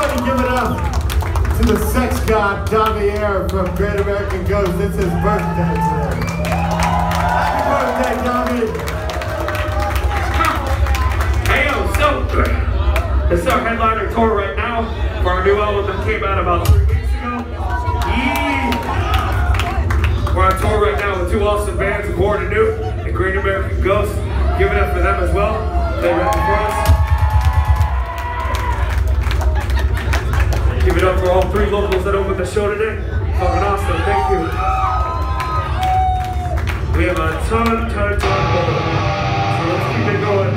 Everybody give it up to the sex god, Javier from Great American Ghost. It's his birthday today. Happy birthday, Javier. Hey, yo, so, this is our headliner tour right now for our new album that came out about 3 weeks ago. We're on tour right now with two awesome bands, Born Anew and Great American Ghost. Give it up for them as well. They rap for us. Give it up for all three locals that opened the show today. Fucking awesome, thank you. We have a ton more. So let's keep it going.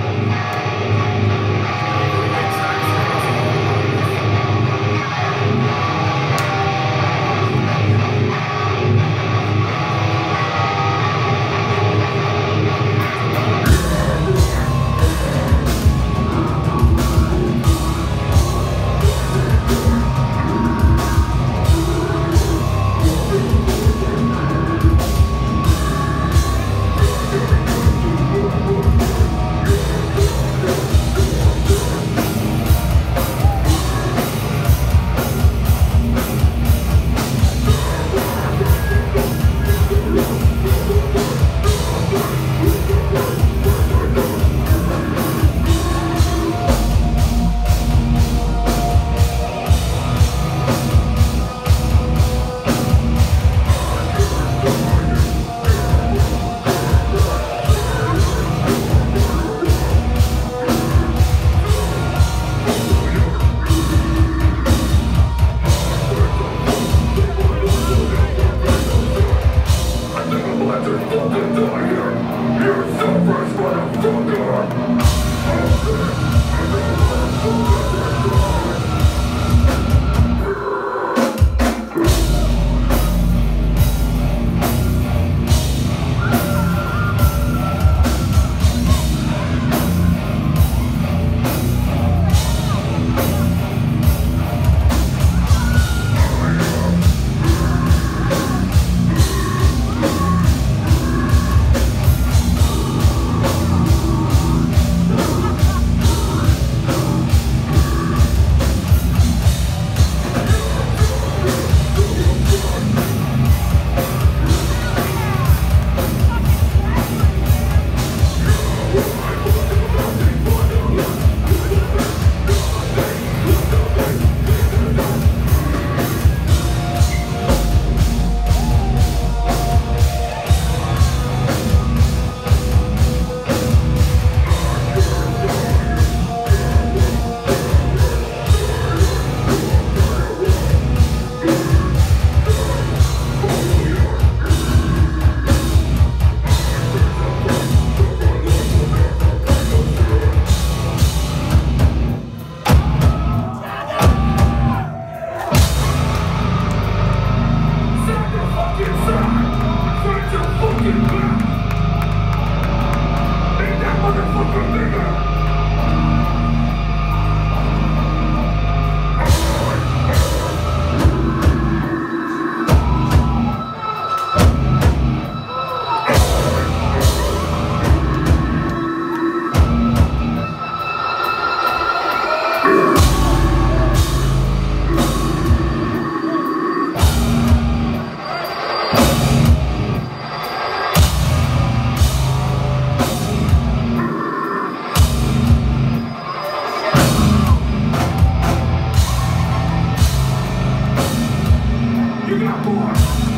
You got more.